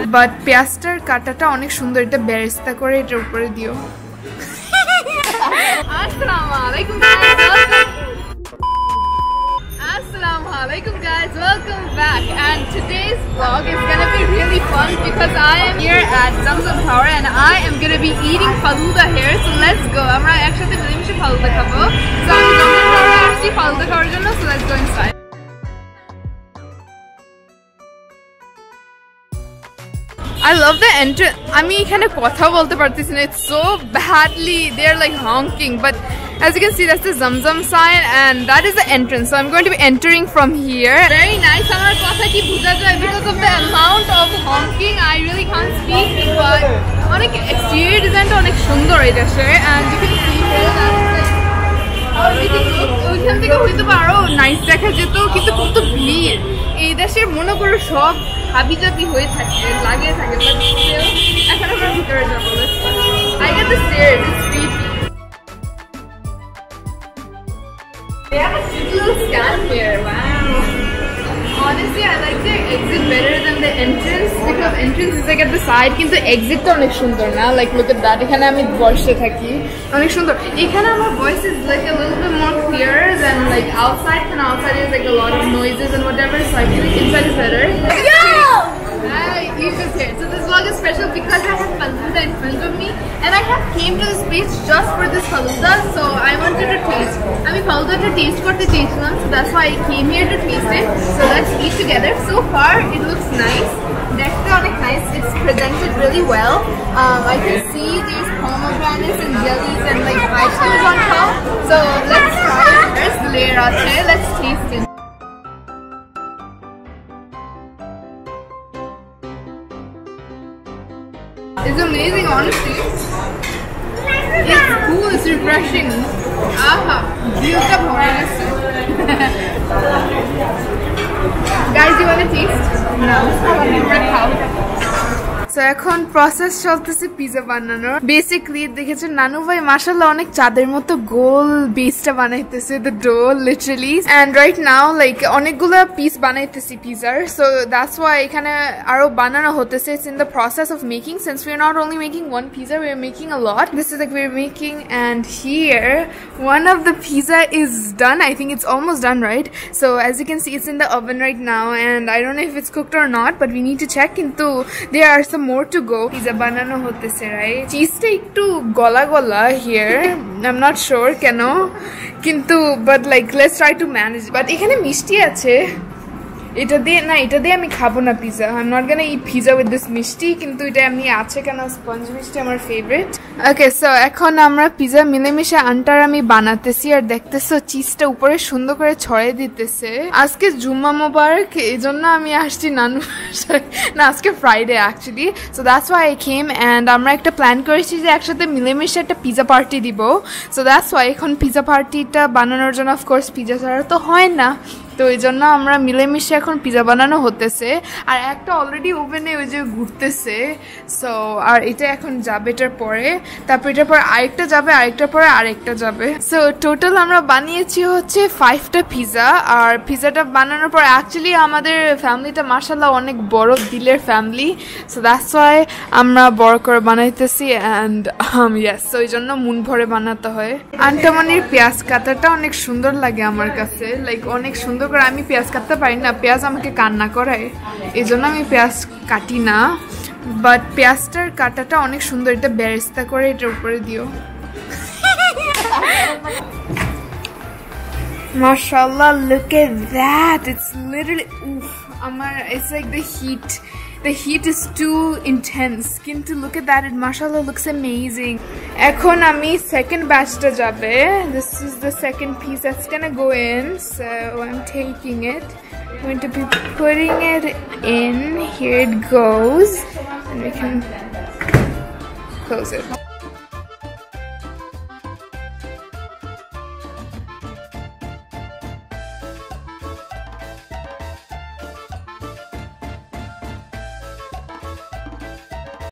But পেঁয়াজটার কাটাটা অনেক সুন্দর, এটা বেরেস্তা করে এটার উপরে দিও। Assalamualaikum guys, welcome back, and today's vlog is gonna be really fun because I am here at Zamzam Tower and I am gonna be eating faluda here, so let's go. Amra ekshate milemishe faluda khabo, so ami Zamzam Tower aschi faluda khawar jonno, so let's go inside. I love the entrance. আমি এখানে কথা বলতে পারতেছি না, it's so badly, they're like honking, but as you can see that's the Zamzam sign and that is the entrance, so I'm going to be entering from here. Very nice. আমার কথা কি বোঝা যায় because of the amount of honking, I really can't speak, but অনেক exterior design টা অনেক সুন্দর এই দেশে, and you can see here that ওইখান থেকে হয়তো আরো নাইস দেখা যেত, কিন্তু কত ভিড় এই দেশে, মনে করো সব হাবি জাবি হয়ে থাকে, লাগিয়ে থাকে। এখন আমরা ভিতরে যাবো। I get the stairs, it's creepy. They have a cute little stand here, wow. Honestly, I like the exit better than the entrance because entrance is like at the side, কিন্তু exit টা অনেক সুন্দর না, like look at that. এখানে আমি বসে থাকি, অনেক সুন্দর। এখানে আমার voice is like a little bit more clear than like outside, and outside is like a lot of noises and whatever, so I feel like inside is better. Hi, Eva's here. So this vlog is special because I have faluda in front of me and I have came to this place just for this faluda, so I wanted to taste. I mean faluda to taste korte cheyছিলাম, so that's why I came here to taste it. So let's eat together. So far it looks nice. Dekhte onek nice. It's presented really well. I can see there's pomegranates and jellies and like ice cream on top. So let's try it. First layer ache. Let's taste it. It's amazing, honestly. It's cool, it's refreshing. Aha, beautiful bonus. Guys, you want to taste? No. So এখন process চলতেছে pizza বানানোর। Basically দেখেছেন নানু ভাই মাশাআল্লাহ অনেক চাঁদের মতো গোল বেসটা বানাইতেছে, the dough literally, and right now like অনেকগুলো পিস বানাইতেছি পিজার, সো দ্যাটস ওয়াই এখানে আরো বানানো হতেছে। It's in the process of making, since we are not only making one pizza, we are making a lot. This is like we're making, and here one of the pizza is done. I think it's almost done, right? So as you can see, it's in the oven right now, and I don't know if it's cooked or not, but we need to check. Kintu there are some more to go. Pizza banano hotese, right? Cheese ta ekটু gola gola here. I'm not sure keno, kintu but like let's try to manage. But ekhane mishti ache, এটা দিয়ে না, এটা দিয়ে আমি খাবো না pizza. I am not gonna eat pizza with this mishti, কিন্তু এটা এমনি আছে কেন স্পঞ্জ মিষ্টি আমার ফেভারিট। ওকে, সো এখন আমরা পিজা মিলেমিশে আন্টার আমি বানাতেছি, আর দেখতেছো চিজটা উপরে সুন্দর করে ছড়িয়ে দিতেছে। আজকে জুম্মা মোবারক, এই জন্য আমি আসছি নানু না, আজকে Friday actually, so that's why I came, and আমরা একটা প্ল্যান করেছি যে একসাথে মিলেমিশে একটা পিজা পার্টি দিব। সো দ্যাটস ওয়াই এখন পিজা পার্টিটা বানানোর জন্য অফকোর্স পিজা ছাড়া তো হয় না, তো এই জন্য আমরা মিলেমিশে এখন পিজা বানানো হতেছে। আর একটা অলরেডি ওভেনে ওই যে ঘুরতেছে, সো আর এটা এখন যাবে এটার পরে, তারপর এটার পরে আরেকটা যাবে, আরেকটার পরে আরেকটা যাবে। সো টোটাল আমরা বানিয়েছি হচ্ছে 5টা পিজা। আর পিজাটা বানানোর পর অ্যাকচুয়ালি আমাদের ফ্যামিলিটা মাশাআল্লাহ অনেক বড় দিলের ফ্যামিলি, সো দ্যাটস ওয়াই আমরা বড় করে বানাইতেছি, অ্যান্ড ইয়েস, সো এই জন্য মন ভরে বানাতে হয়। আন্টামনির পেঁয়াজ কাটাটা অনেক সুন্দর লাগে আমার কাছে, লাইক অনেক সুন্দর করে। আমি পেঁয়াজ কাটতে পারি না, পেঁয়াজ আমাকে কান্না করায়, এই জন্য আমি পেঁয়াজ কাটি না, বাট পেঁয়াজটার কাটাটা অনেক সুন্দর, এটা বেরেস্তা করে এটার উপরে দিও। মাশাআল্লাহ, look at that, it's literally it's like the heat is too intense, কিন্তু look at that, it mashallah looks amazing. এখন আমি second batchটা যাবে, this is the second piece that's gonna go in, so I'm taking it, I'm going to be putting it in, here it goes, and we can close it.